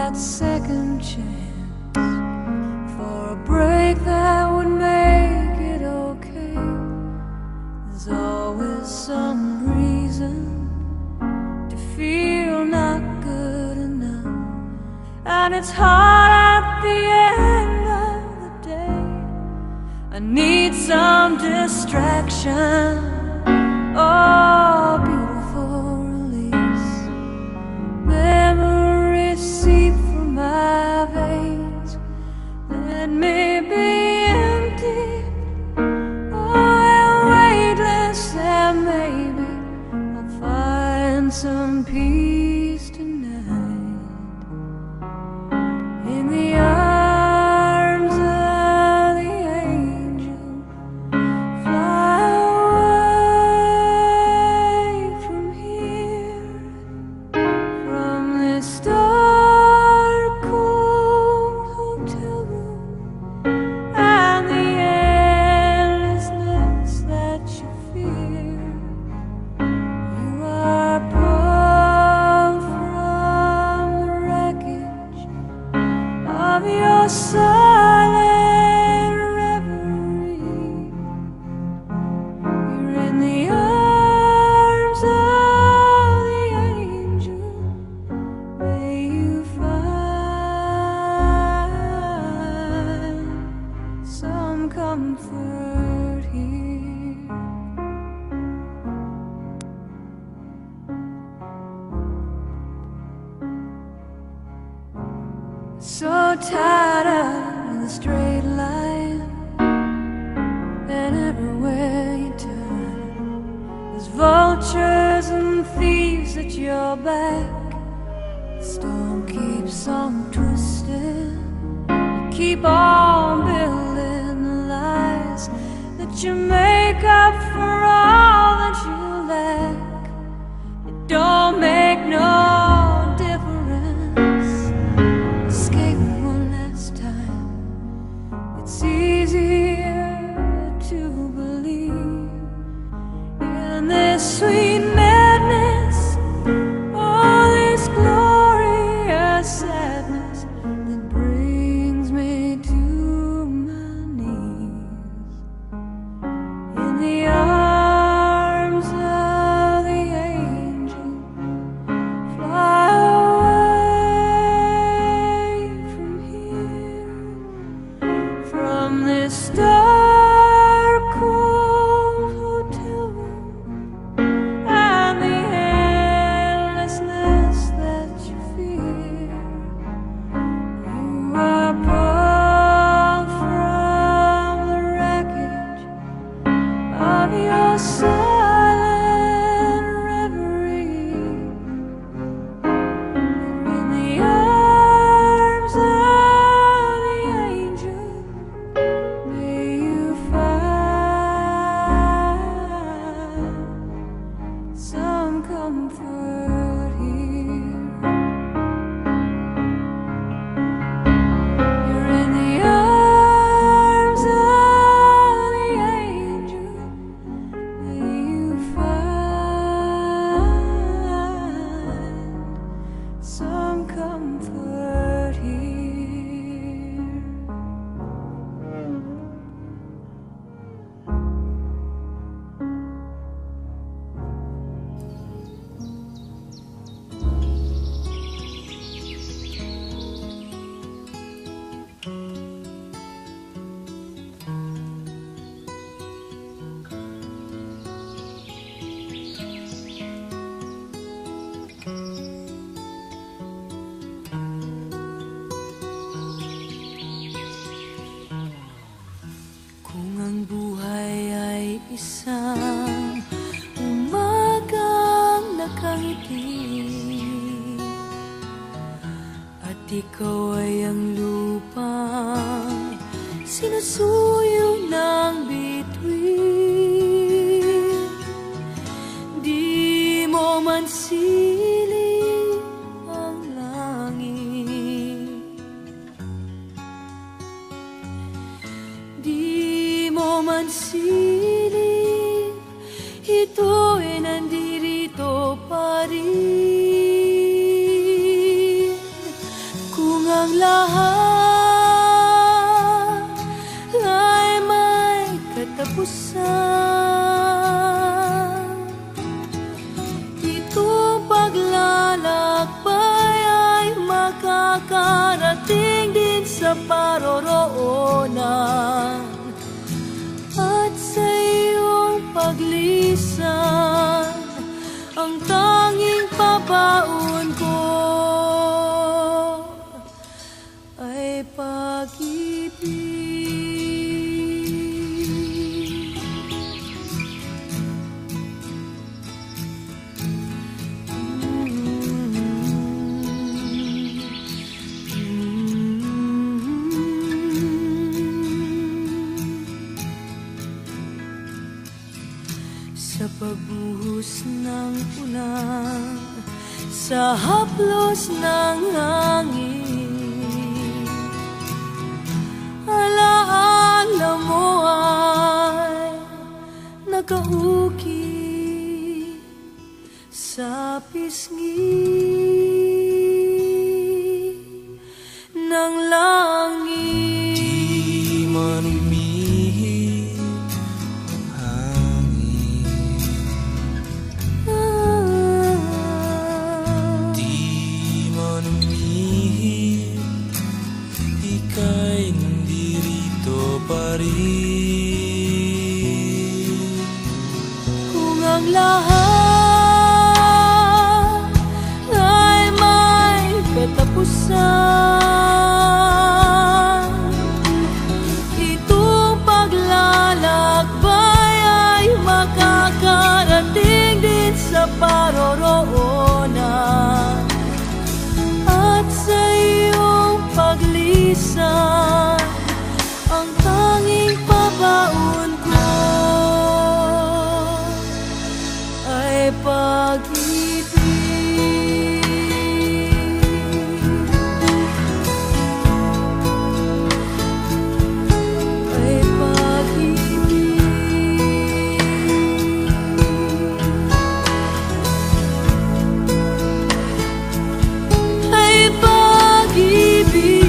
that second chance for a break that would make it okay. There's always some reason to feel not good enough, and it's hard at the end of the day. I need some distraction, oh, beautiful release. Memories seep through my veins. Let me be empty, oh, and weightless, and maybe I'll find some peace tonight in the arms of the angel. Fly away from here, from this dark, cold hotel room, and the endlessness that you fear. You are pulled from the wreckage of your silent reverie. You're in the arms of the angel. May you find some comfort here. So tired of the straight line, and everywhere you turn, there's vultures and thieves at your back. The storm keeps on twisting. You keep on building the lies that you make up for all that you lack. It don't make no difference. Escape one last time. It's easier to believe in this sweet madness, all this glorious sadness that brings me to my knees in the arms of the angel. Fly away from here, from this dark, cold hotel room, and the endlessness that you fear. You are pulled from the wreckage of your silent reverie. In the arms of the angel, may you find some comfort here. You're in the arms of the angel. May you find some comfort here. Kung ang buhay ay isang umagang nakangiti, at ikaw ay ang lupang sinusuyo ng bituin, di mo man siling ang langit, di mo man siling, ito'y nandito pa rin. ang lahat ay may katapusan. Itong paglalakbay ay makakarating din sa paroroonan. At sa iyong paglisan, ang tanging pabaon ko ay pag-ibig. Sa pagbuhos ng ulan, sa haplos ng hangin, alaala mo ay nakauki sa pisngi ng langit. Di man umihip ang hangin, di man umihip, ika'y nandirito pa rin. Kung ang lahat ay may katapusan, itong paglalakbay ay makakarating din sa paroroonan. At sa iyong paglisan, ang tanging pabaon ko ay pag-ibig. Ay pag-ibig. Ay pag-ibig.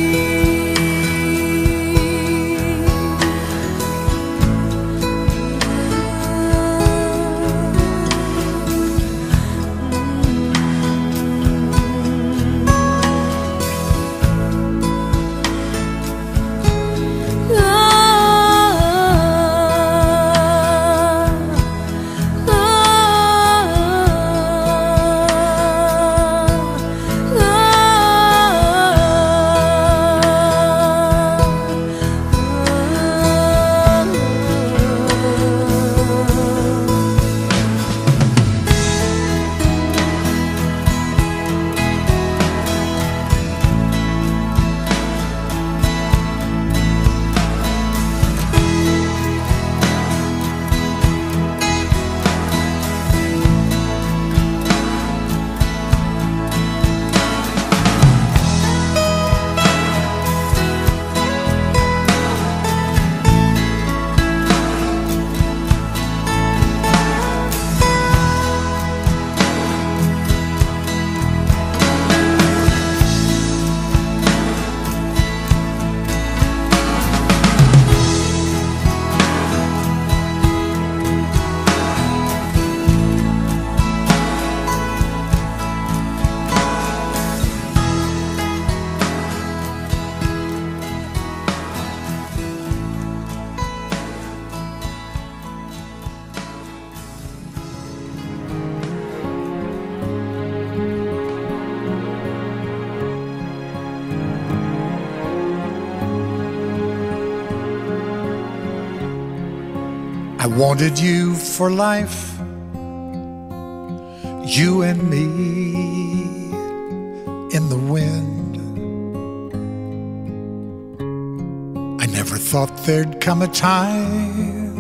I wanted you for life, you and me in the wind. I never thought there'd come a time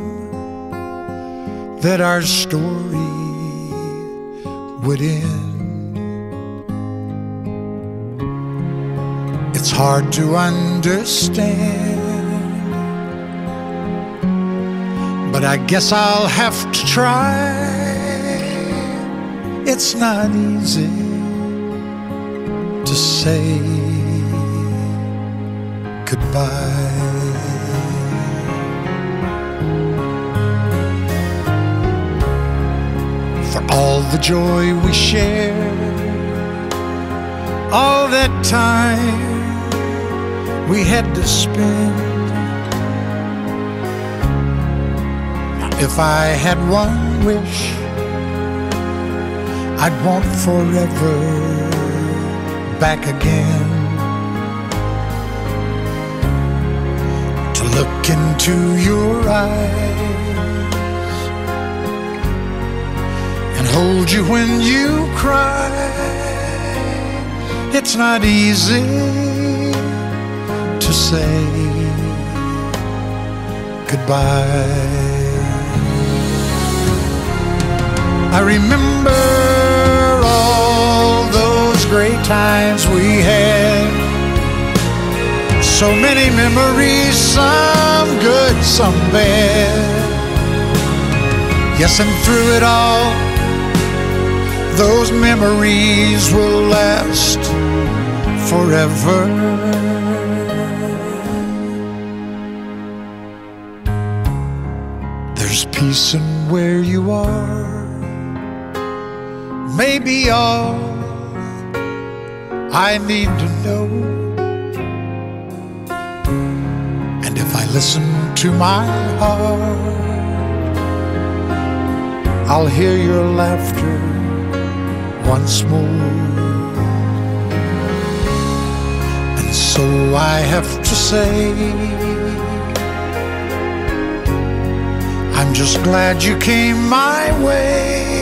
that our story would end. It's hard to understand, but I guess I'll have to try. It's not easy to say goodbye. For all the joy we shared, all that time we had to spend. Now, if I had one wish, I'd want forever back again, to look into your eyes and hold you when you cry. It's not easy to say goodbye. I remember all those great times we had, so many memories, some good, some bad. Yes, and through it all, those memories will last forever. There's peace in where you are, maybe all I need to know. And if I listen to my heart, I'll hear your laughter once more. And so I have to say, I'm just glad you came my way.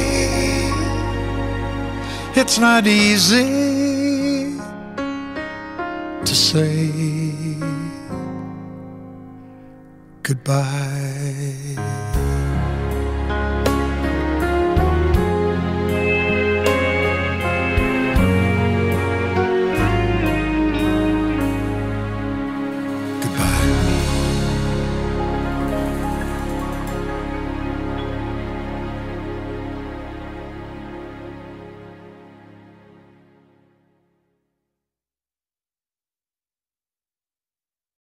It's not easy to say goodbye.